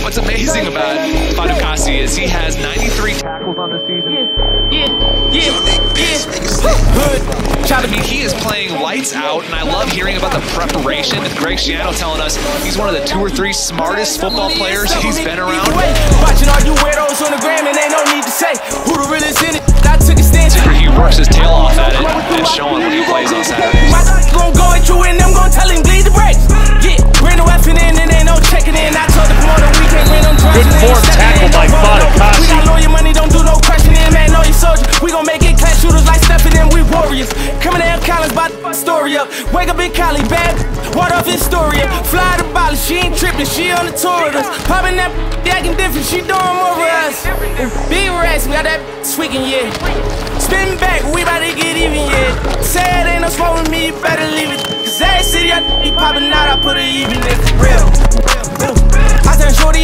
what's amazing about Fatukasi is he has 93 tackles on the season. I mean, he is playing lights out, and I love hearing about the preparation. Greg Schiano telling us he's one of the 2 or 3 smartest football players he's been around. Watching all you weirdos on the gram, and ain't no need to say who the realest in it. I took a stand. He works his tail off at it and showing when he plays on Saturday. My gon' go at you and I'm gon' tell him bleed the brakes. Yeah, bring the weapon in and ain't no checking in. I told the promoter we can't win them drugs. Good form tackle by Fatukasi. We got lawyer money, don't do no questioning. Man, know you soldier. We gon' make it class shooters like Stephen and we warriors. Coming to F Collins, bout to story up. Wake up in Cali, bad. Water off Historia. Fly to Bali, she ain't tripping, she on the tour with us. Popping that, acting different, she doing more for us. Big racks, we got that tweaking, yeah. Spin back, we bout to get even, yeah. Say it ain't no smoke with me, you better leave it. Cause every city I be popping out, I put it even, it's real. I turn shorty